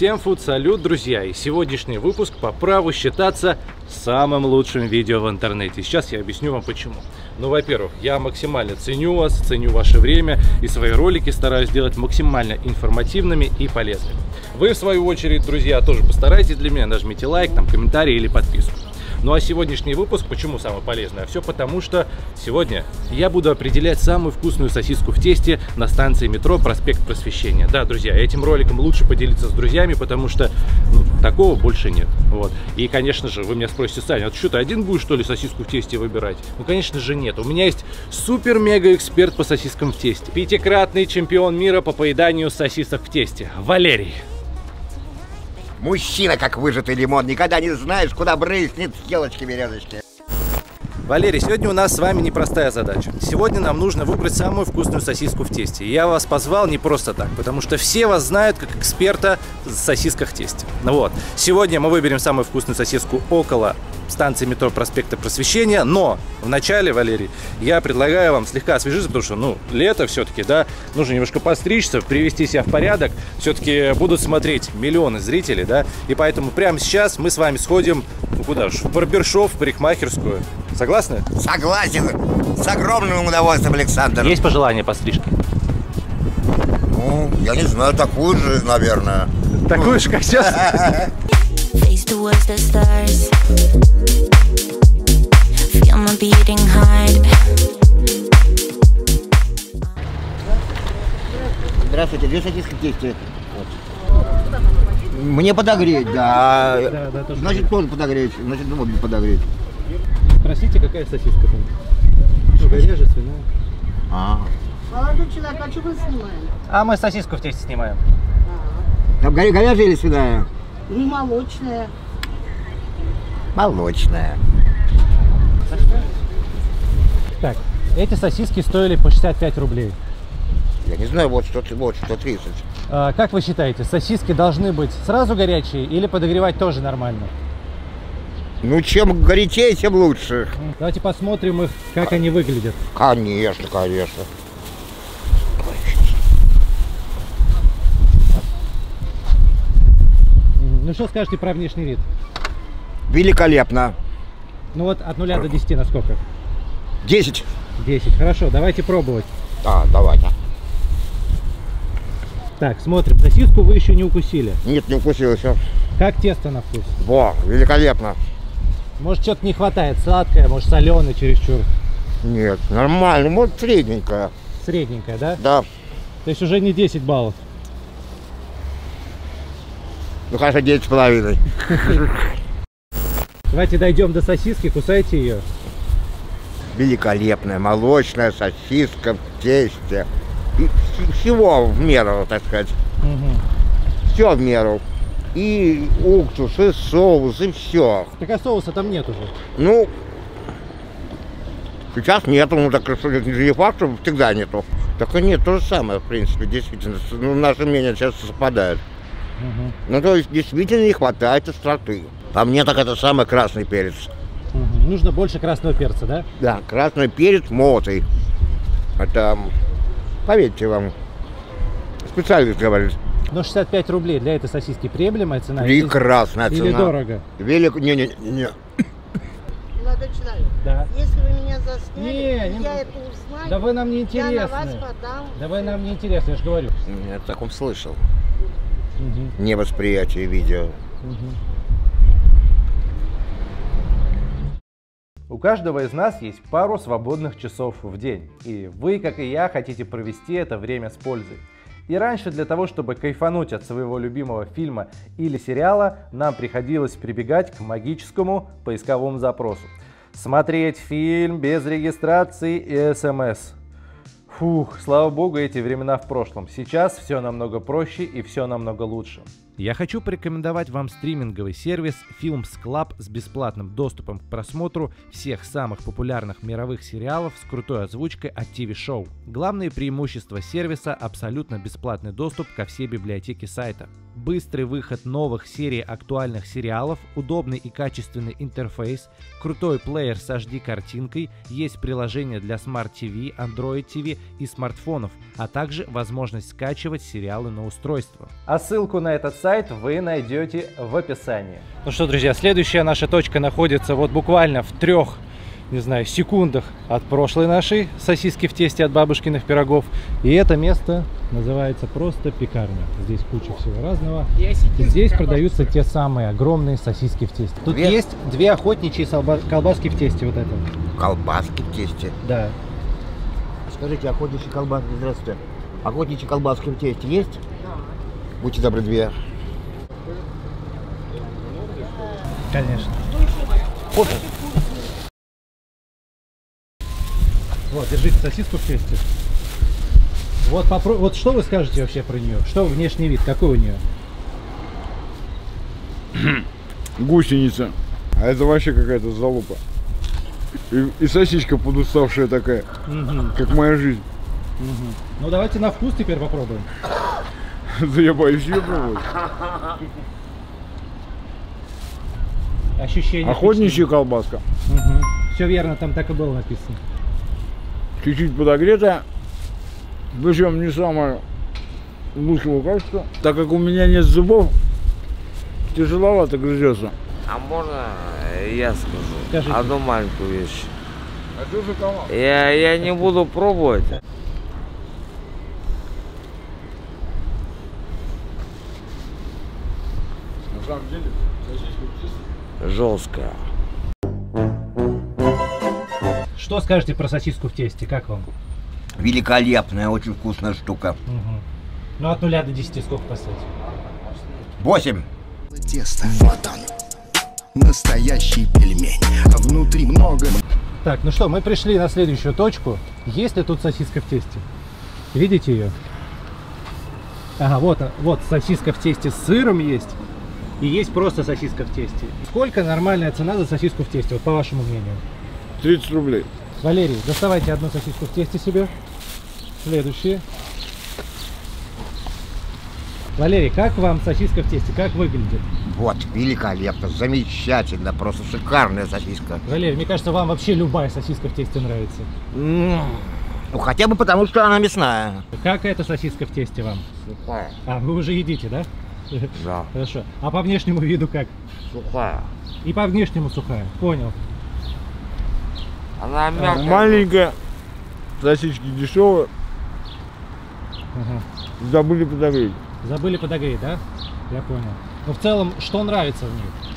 Всем фуд-салют, друзья! И сегодняшний выпуск по праву считаться самым лучшим видео в интернете. Сейчас я объясню вам почему. Ну, во-первых, я максимально ценю вас, ценю ваше время и свои ролики стараюсь делать максимально информативными и полезными. Вы, в свою очередь, друзья, тоже постарайтесь для меня, нажмите лайк, там, комментарий или подписку. Ну а сегодняшний выпуск почему самый полезный? А все потому, что сегодня я буду определять самую вкусную сосиску в тесте на станции метро Проспект Просвещения. Да, друзья, этим роликом лучше поделиться с друзьями, потому что такого больше нет. Вот. И, конечно же, вы меня спросите, Саня, а что ты один будешь, что ли, сосиску в тесте выбирать? Ну, конечно же, нет. У меня есть супер-мега-эксперт по сосискам в тесте. Пятикратный чемпион мира по поеданию сосисок в тесте. Валерий. Мужчина, как выжатый лимон, никогда не знаешь, куда брызнет с елочки-березочки. Валерий, сегодня у нас с вами непростая задача. Сегодня нам нужно выбрать самую вкусную сосиску в тесте. Я вас позвал не просто так, потому что все вас знают как эксперта в сосисках в тесте. Вот. Сегодня мы выберем самую вкусную сосиску около станции метро Проспекта Просвещения, но вначале, Валерий, я предлагаю вам слегка освежиться, потому что, лето все-таки, да, нужно немножко постричься, привести себя в порядок, все-таки будут смотреть миллионы зрителей, да, и поэтому прямо сейчас мы с вами сходим, куда же, в барбершоп, в парикмахерскую. Согласны? Согласен, с огромным удовольствием, Александр. Есть пожелания по стрижке? Ну, я не знаю, такую же, наверное. Такую же, как сейчас? Здравствуйте, две сосиски в тесте. Мне подогреть, да. Да, значит, тоже подогреть, значит, обе подогреть. Спросите, какая сосиска там? Говяжья, свиная. Молодой человек, а что вы снимаете? А мы сосиску в тесте снимаем. Там говяжья или свиная? Ну, молочная. Молочная. Так, эти сосиски стоили по 65 рублей. Я не знаю, вот что 30. Как вы считаете, сосиски должны быть сразу горячие или подогревать тоже нормально? Ну, чем горячее, тем лучше. Давайте посмотрим их, как они выглядят. Конечно, конечно. Ну, что скажете про внешний вид? Великолепно. Ну вот от 0 до 10 на сколько? 10. 10. Хорошо, давайте пробовать. Давайте. Так, смотрим. Сосиску вы еще не укусили. Нет, не укусил еще. Как тесто на вкус? Во, великолепно. Может, что-то не хватает, сладкое, может, соленое чересчур? Нет, нормально, может, средненькая. Средненькая, да? Да. То есть уже не 10 баллов. Ну, хорошо, 9,5. Давайте дойдем до сосиски, кусайте ее. Великолепная молочная сосиска в тесте. И всего в меру, так сказать. Угу. Все в меру. И уксус, и соус, и все. Так а соуса там нет уже? Ну, сейчас нету, ну так что не факт, что всегда нету. Так и нет, то же самое, в принципе, действительно. Ну, наши мнения часто совпадают. Угу. Ну, то есть, действительно не хватает остроты. По мне, так это самый красный перец. Угу. Нужно больше красного перца, да? Да, красный перец молотый. Это, поверьте вам, специалист говорит. Но 65 рублей для этой сосиски приемлемая цена? Прекрасная или цена. Или дорого? Не. Молодой человек, да. Если вы меня засняли, не, я это узнаю, да вы нам не интересны. я на вас подам. Да вы нам не интересны, я же говорю. Я о таком слышал. Угу. Невосприятие видео. Угу. У каждого из нас есть пару свободных часов в день, и вы, как и я, хотите провести это время с пользой. И раньше для того, чтобы кайфануть от своего любимого фильма или сериала, нам приходилось прибегать к магическому поисковому запросу. Смотреть фильм без регистрации и СМС. Фух, слава богу, эти времена в прошлом. Сейчас все намного проще и все намного лучше. Я хочу порекомендовать вам стриминговый сервис Films Club с бесплатным доступом к просмотру всех самых популярных мировых сериалов с крутой озвучкой от ТВ-шоу. Главное преимущество сервиса – абсолютно бесплатный доступ ко всей библиотеке сайта. быстрый выход новых серий актуальных сериалов, удобный и качественный интерфейс, крутой плеер с HD-картинкой, есть приложение для Smart TV, Android TV и смартфонов, а также возможность скачивать сериалы на устройство. А ссылку на этот сайт вы найдете в описании. Ну что, друзья, следующая наша точка находится вот буквально в 3, не знаю, секундах от прошлой нашей сосиски в тесте от бабушкиных пирогов. И это место называется просто пекарня. Здесь куча всего разного. И здесь продаются те самые огромные сосиски в тесте. Тут есть 2 охотничьи колбаски в тесте. Вот это. Колбаски в тесте? Да. Скажите, охотничьи колбаски, здравствуйте. Охотничьи колбаски в тесте есть? Будьте добры, 2. Конечно. Кофе. Вот, держите сосиску в тесте. Вот, вот что вы скажете вообще про нее? Что внешний вид, какой у нее? Гусеница. А это вообще какая-то залупа. И сосиска подуставшая такая, как моя жизнь. Ну давайте на вкус теперь попробуем. Да я боюсь ее пробовать. Ощущение. Охотничья колбаска. Все верно, там так и было написано. Чуть-чуть подогретая. Причем не самое лучшего качества. Так как у меня нет зубов, тяжеловато грызется. А можно я скажу? Скажите. Одну маленькую вещь. А что за товар? Я не буду пробовать. На самом деле, сосиска Жесткая. Что скажете про сосиску в тесте? Как вам? Великолепная, очень вкусная штука. Ну от 0 до 10 сколько поставить? 8. Тесто. Вот он. Настоящий пельмень. А внутри много. Так, ну что, мы пришли на следующую точку. Есть ли тут сосиска в тесте? Видите ее? Ага, вот сосиска в тесте с сыром есть. И есть просто сосиска в тесте. Сколько нормальная цена за сосиску в тесте, вот по вашему мнению? 30 рублей. Валерий, доставайте одну сосиску в тесте себе. Следующие. Валерий, как вам сосиска в тесте? Как выглядит? Вот, великолепно, замечательно, просто шикарная сосиска. Валерий, мне кажется, вам вообще любая сосиска в тесте нравится. Ну, хотя бы потому, что она мясная. Как эта сосиска в тесте вам? Сухая. А, вы уже едите, да? Да. Хорошо. А по внешнему виду как? Сухая. И по внешнему сухая. Понял. Она мягкая. Маленькая, сосиски дешевые. Ага. Забыли подогреть. Забыли подогреть, да? Я понял. Но в целом, что нравится в ней?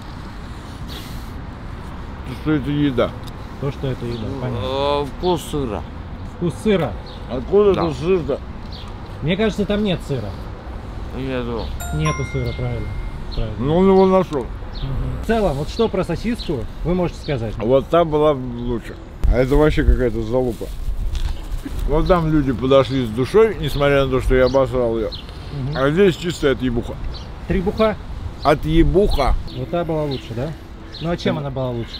Что это еда. То, что это еда, понятно. Вкус сыра. Вкус сыра. Откуда Да. это сыр-то? Мне кажется, там нет сыра. Нету. Нету сыра, правильно. Правильно. Ну, он его нашел. В целом, вот что про сосиску вы можете сказать? Вот та была лучше. А это вообще какая-то залупа. Вот там люди подошли с душой, несмотря на то, что я обосрал ее. А здесь чистая отъебуха. Требуха? Отъебуха. Вот та была лучше, да? Ну а чем она была лучше?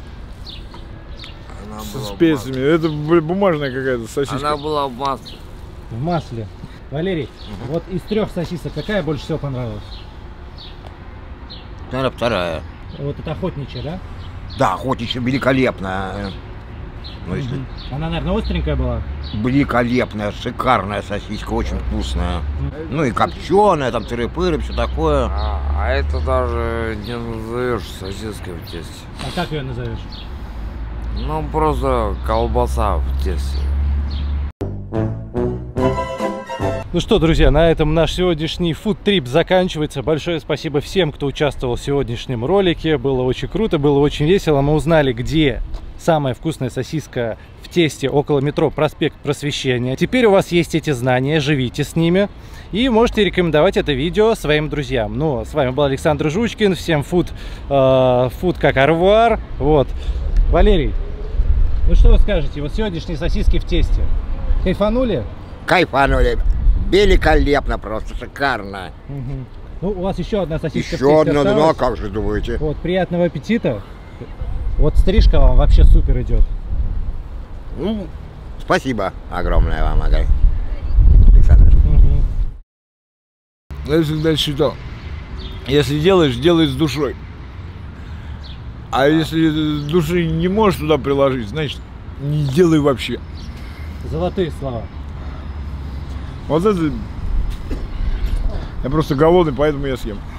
Она Со была специями. Это бумажная какая-то сосиска. Она была в масле. В масле. Валерий, вот из 3 сосисок какая больше всего понравилась? Наверное, 2. Вот это охотничья, да? Да, охотничья великолепная. Ну, если... Она, наверное, остренькая была. Великолепная, шикарная сосиска, очень вкусная. Ну и копченая, там тыры-пыры, все такое. А это даже не назовешь сосиской в тесте. А как ее назовешь? Ну просто колбаса в тесте. Ну что, друзья, на этом наш сегодняшний фуд-трип заканчивается. Большое спасибо всем, кто участвовал в сегодняшнем ролике. Было очень круто, было очень весело. Мы узнали, где самая вкусная сосиска в тесте около метро Проспект Просвещения. Теперь у вас есть эти знания, живите с ними. И можете рекомендовать это видео своим друзьям. Ну, с вами был Александр Жучкин. Всем фуд как арвар. Вот. Валерий, ну что вы скажете? Вот сегодняшние сосиски в тесте. Кайфанули? Кайфанули. Великолепно, просто шикарно. Ну, у вас еще одна сосиска в Еще тесте одно, ну а осталась. как же думаете? Вот, приятного аппетита. Вот стрижка вам вообще супер идет. Ну, спасибо огромное вам, Александр. Я всегда считал, если делаешь, делай с душой. А если души не можешь туда приложить, значит, не делай вообще. Золотые слова. Вот это... Я просто голодный, поэтому я съем.